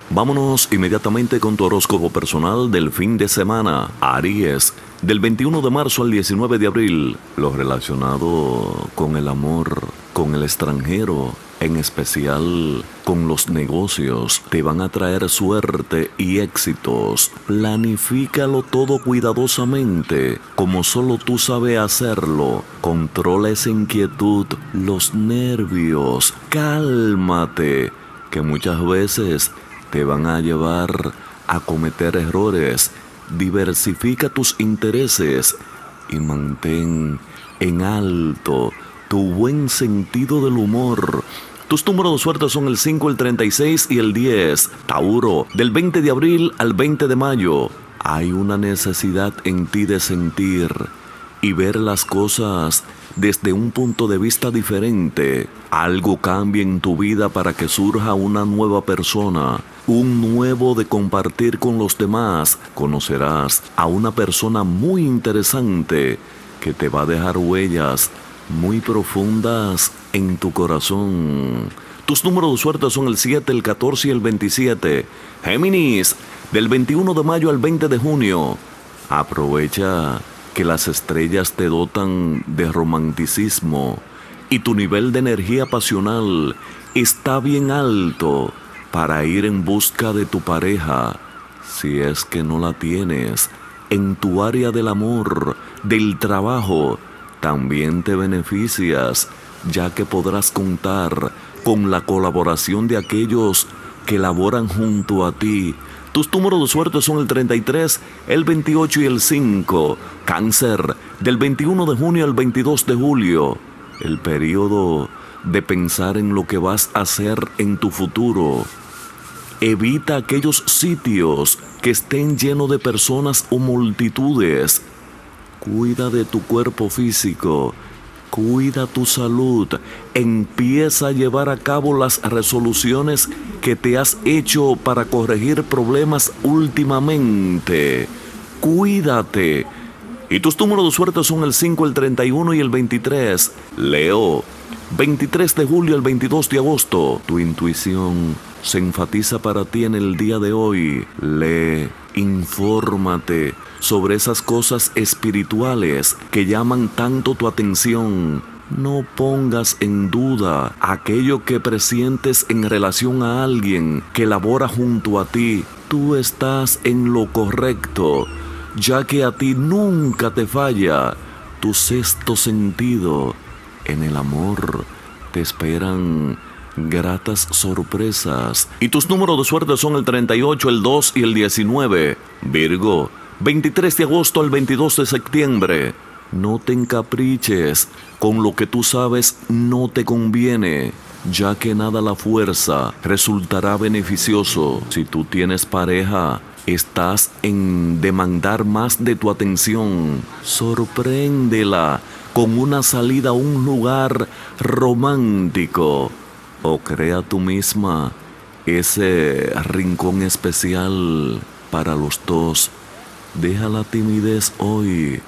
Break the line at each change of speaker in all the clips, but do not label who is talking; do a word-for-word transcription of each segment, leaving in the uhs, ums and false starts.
Vámonos inmediatamente con tu horóscopo personal del fin de semana. Aries, del veintiuno de marzo al diecinueve de abril. Lo relacionado con el amor, con el extranjero, en especial con los negocios, te van a traer suerte y éxitos. Planifícalo todo cuidadosamente, como solo tú sabes hacerlo. Controla esa inquietud, los nervios, cálmate, que muchas veces te van a llevar a cometer errores. Diversifica tus intereses y mantén en alto tu buen sentido del humor. Tus números de suerte son el cinco, el treinta y seis y el diez. Tauro, del veinte de abril al veinte de mayo. Hay una necesidad en ti de sentir y ver las cosas desde un punto de vista diferente. Algo cambia en tu vida para que surja una nueva persona, un nuevo de compartir con los demás. Conocerás a una persona muy interesante que te va a dejar huellas muy profundas en tu corazón. Tus números de suerte son el siete, el catorce y el veintisiete. Géminis, del veintiuno de mayo al veinte de junio. Aprovecha que las estrellas te dotan de romanticismo y tu nivel de energía pasional está bien alto para ir en busca de tu pareja, si es que no la tienes. En tu área del amor, del trabajo, también te beneficias, ya que podrás contar con la colaboración de aquellos que laboran junto a ti. Tus números de suerte son el treinta y tres, el veintiocho y el cinco. Cáncer, del veintiuno de junio al veintidós de julio. El periodo de pensar en lo que vas a hacer en tu futuro. Evita aquellos sitios que estén llenos de personas o multitudes. Cuida de tu cuerpo físico. Cuida tu salud. Empieza a llevar a cabo las resoluciones que te has hecho para corregir problemas últimamente. Cuídate. Y tus números de suerte son el cinco, el treinta y uno y el veintitrés. Leo, veintitrés de julio al veintidós de agosto. Tu intuición se enfatiza para ti en el día de hoy. Lee, infórmate sobre esas cosas espirituales que llaman tanto tu atención. No pongas en duda aquello que presientes en relación a alguien que labora junto a ti. Tú estás en lo correcto, ya que a ti nunca te falla tu sexto sentido. En el amor te esperan gratas sorpresas. Y tus números de suerte son el treinta y ocho, el dos y el diecinueve. Virgo, veintitrés de agosto al veintidós de septiembre. No te encapriches con lo que tú sabes no te conviene, ya que nada a la fuerza resultará beneficioso. Si tú tienes pareja, estás en demandar más de tu atención. Sorpréndela con una salida a un lugar romántico, o crea tú misma ese rincón especial para los dos. Deja la timidez hoy,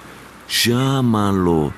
llámalo,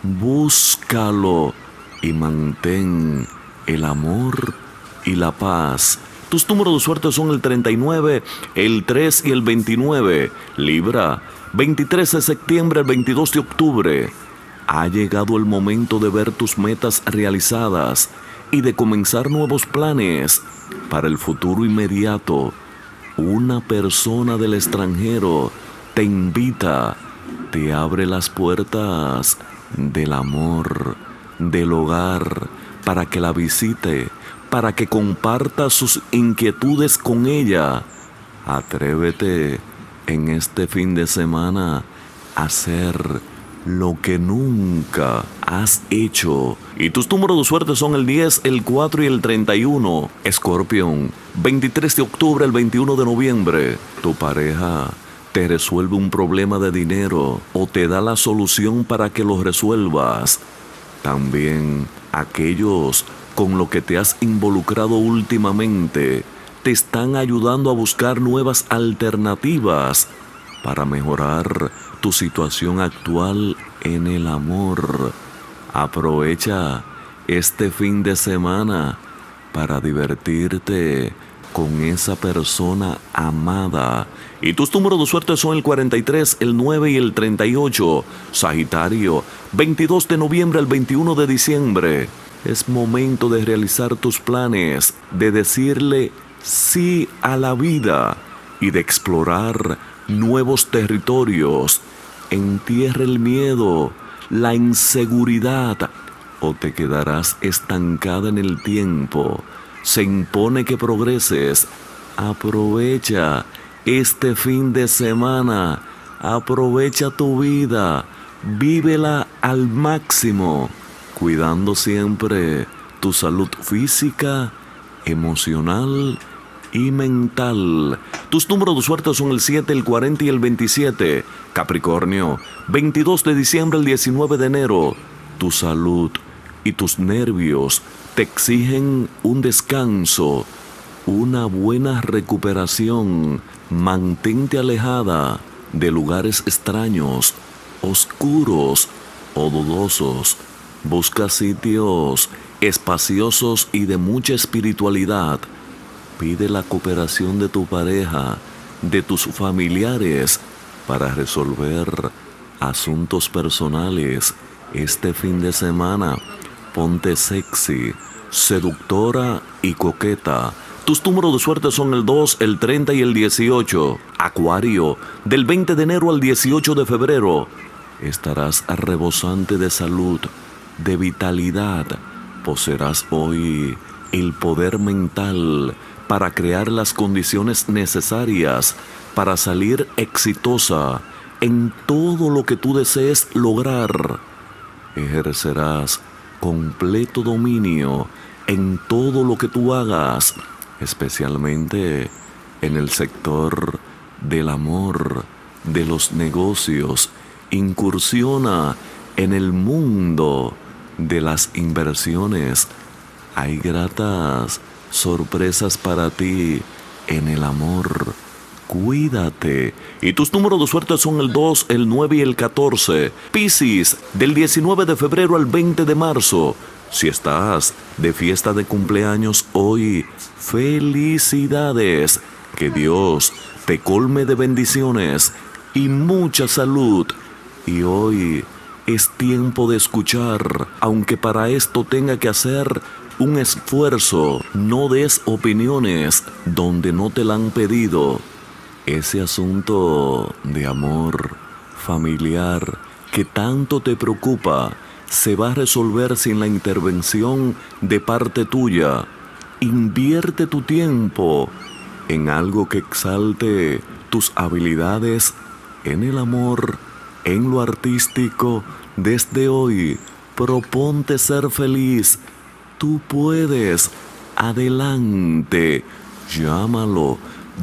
búscalo y mantén el amor y la paz. Tus números de suerte son el treinta y nueve, el tres y el veintinueve. Libra, veintitrés de septiembre al veintidós de octubre. Ha llegado el momento de ver tus metas realizadas y de comenzar nuevos planes para el futuro inmediato. Una persona del extranjero te invita, te abre las puertas del amor, del hogar, para que la visite, para que comparta sus inquietudes con ella. Atrévete en este fin de semana a hacer lo que nunca has hecho. Y tus números de suerte son el diez, el cuatro y el treinta y uno. Escorpión, veintitrés de octubre al veintiuno de noviembre. Tu pareja te resuelve un problema de dinero o te da la solución para que lo resuelvas. También aquellos con los que te has involucrado últimamente te están ayudando a buscar nuevas alternativas para mejorar tu situación actual en el amor. Aprovecha este fin de semana para divertirte con esa persona amada. Y tus números de suerte son el cuarenta y tres, el nueve y el treinta y ocho. Sagitario, veintidós de noviembre al veintiuno de diciembre. Es momento de realizar tus planes, de decirle sí a la vida y de explorar nuevos territorios. Entierra el miedo, la inseguridad, o te quedarás estancada en el tiempo. Se impone que progreses. Aprovecha este fin de semana. Aprovecha tu vida. Vívela al máximo, cuidando siempre tu salud física, emocional y mental. Tus números de suerte son el siete, el cuarenta y el veintisiete. Capricornio, veintidós de diciembre al diecinueve de enero. Tu salud y tus nervios te exigen un descanso, una buena recuperación. Mantente alejada de lugares extraños, oscuros o dudosos. Busca sitios espaciosos y de mucha espiritualidad. Pide la cooperación de tu pareja, de tus familiares, para resolver asuntos personales. Este fin de semana, ponte sexy, seductora y coqueta. Tus números de suerte son el dos, el treinta y el dieciocho. Acuario, del veinte de enero al dieciocho de febrero. Estarás rebosante de salud, de vitalidad. Poseerás hoy el poder mental para crear las condiciones necesarias para salir exitosa en todo lo que tú desees lograr. Ejercerás completo dominio en todo lo que tú hagas, especialmente en el sector del amor, de los negocios. Incursiona en el mundo de las inversiones. Hay gratas sorpresas para ti en el amor. Cuídate. Y tus números de suerte son el dos, el nueve y el catorce. Piscis, del diecinueve de febrero al veinte de marzo. Si estás de fiesta de cumpleaños hoy, felicidades. Que Dios te colme de bendiciones y mucha salud. Y hoy es tiempo de escuchar, aunque para esto tenga que hacer un esfuerzo. No des opiniones donde no te la han pedido. Ese asunto de amor familiar que tanto te preocupa se va a resolver sin la intervención de parte tuya. Invierte tu tiempo en algo que exalte tus habilidades en el amor, en lo artístico. Desde hoy, proponte ser feliz. Tú puedes. Adelante. Llámalo.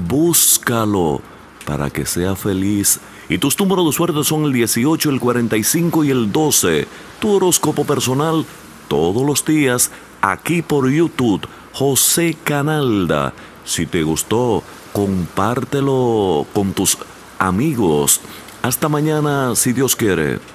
Búscalo para que sea feliz. Y tus números de suerte son el dieciocho, el cuarenta y cinco y el doce. Tu horóscopo personal todos los días aquí por YouTube. José Canalda. Si te gustó, compártelo con tus amigos. Hasta mañana, si Dios quiere.